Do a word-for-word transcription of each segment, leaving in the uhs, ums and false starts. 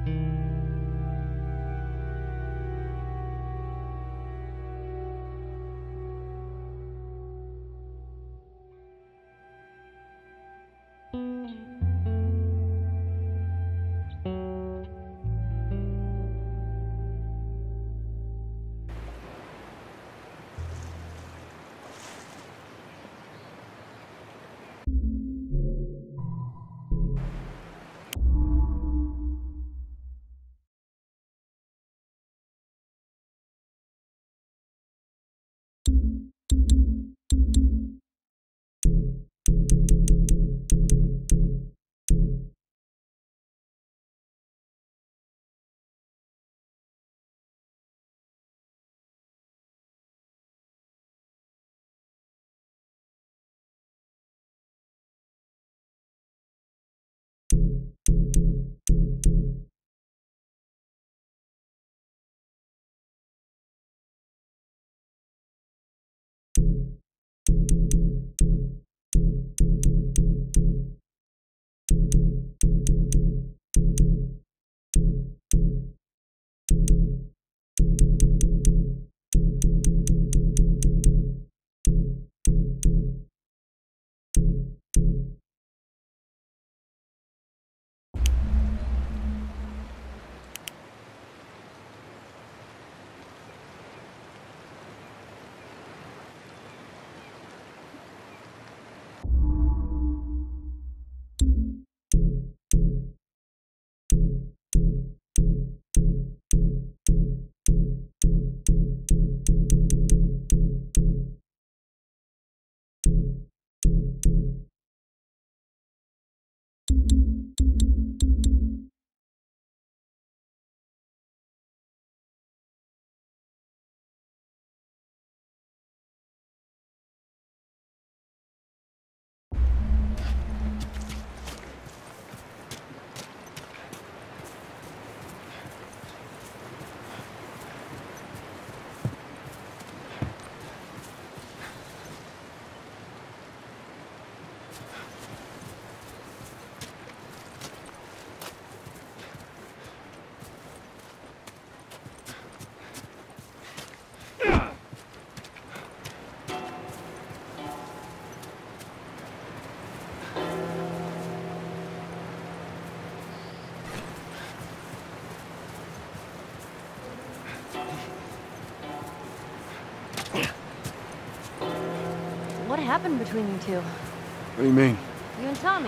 What happened between you two? What do you mean? You and Tommy.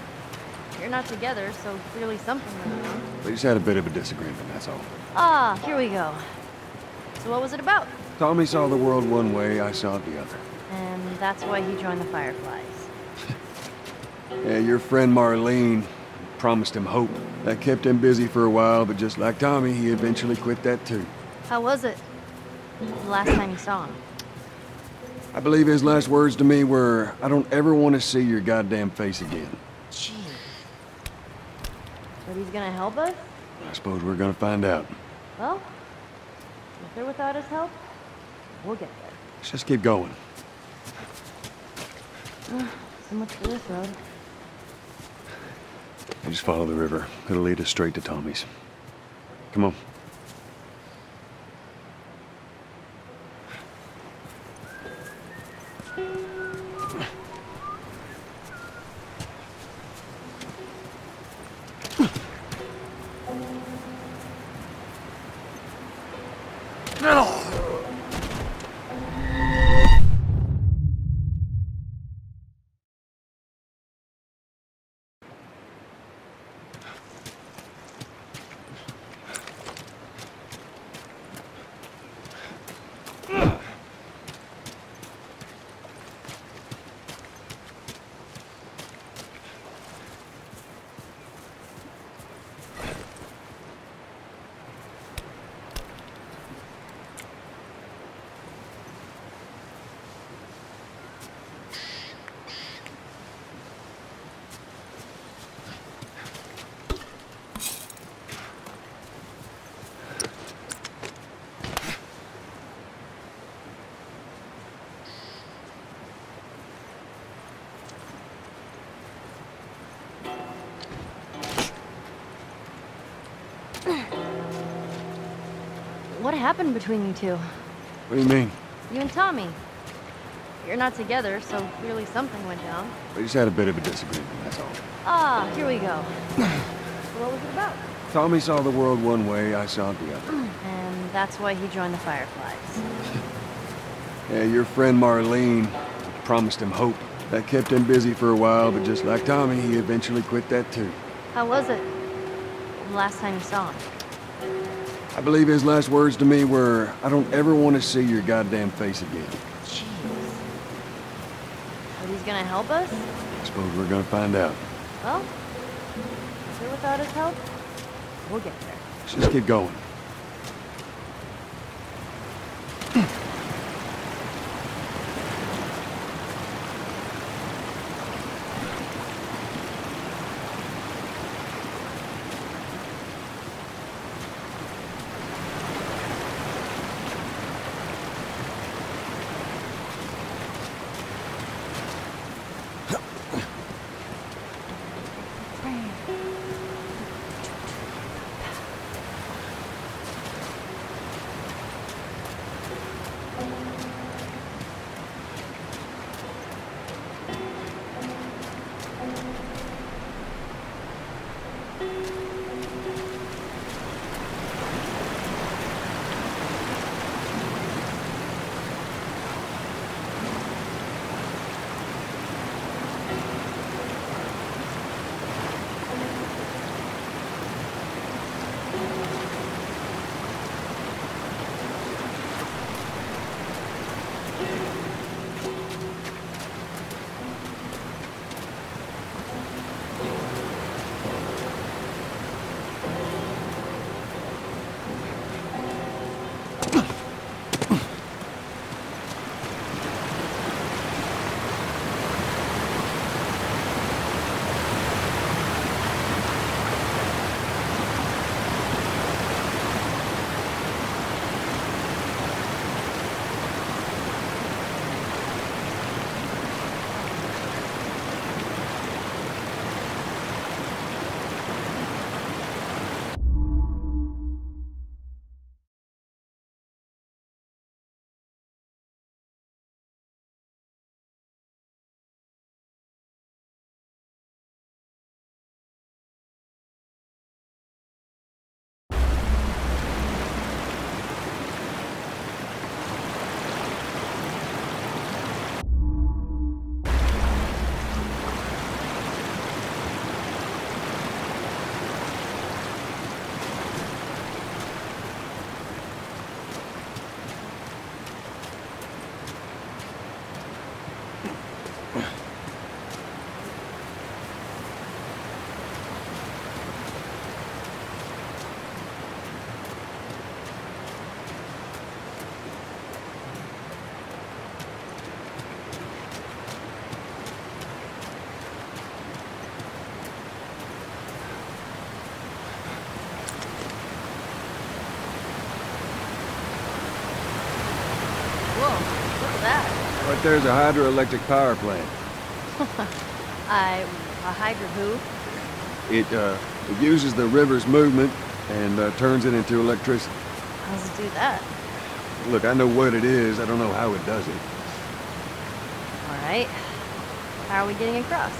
You're not together, so clearly something went wrong. We just had a bit of a disagreement, that's all. Ah, here we go. So what was it about? Tommy saw the world one way, I saw it the other. And that's why he joined the Fireflies. Yeah, your friend Marlene promised him hope. That kept him busy for a while, but just like Tommy, he eventually quit that too. How was it? The last time you saw him? I believe his last words to me were, I don't ever want to see your goddamn face again. Gee. But he's gonna help us? I suppose we're gonna find out. Well, with or without his help, we'll get there. Let's just keep going. So much for this road. And just follow the river. It'll lead us straight to Tommy's. Come on. What happened between you two? What do you mean? You and Tommy. You're not together, so clearly something went down. We just had a bit of a disagreement, that's all. Ah, here we go. So what was it about? Tommy saw the world one way, I saw it the other. And that's why he joined the Fireflies. Yeah, your friend Marlene promised him hope. That kept him busy for a while, but just like Tommy, he eventually quit that too. How was it? The last time you saw him? I believe his last words to me were, I don't ever want to see your goddamn face again. Jeez. But he's gonna help us? I suppose we're gonna find out. Well, with or without his help, we'll get there. Let's just keep going. Right there's a hydroelectric power plant. I... a hydro who? It, uh, it uses the river's movement and uh, turns it into electricity. How does it do that? Look, I know what it is. I don't know how it does it. All right. How are we getting across?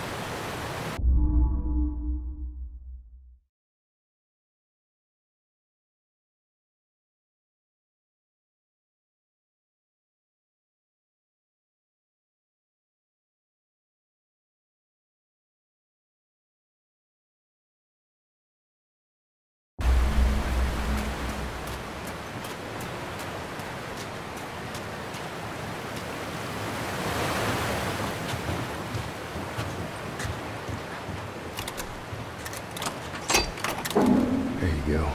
There you go.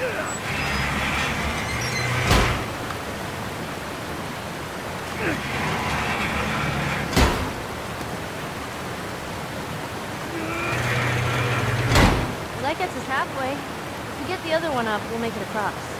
Well, that gets us halfway. If we get the other one up, we'll make it across.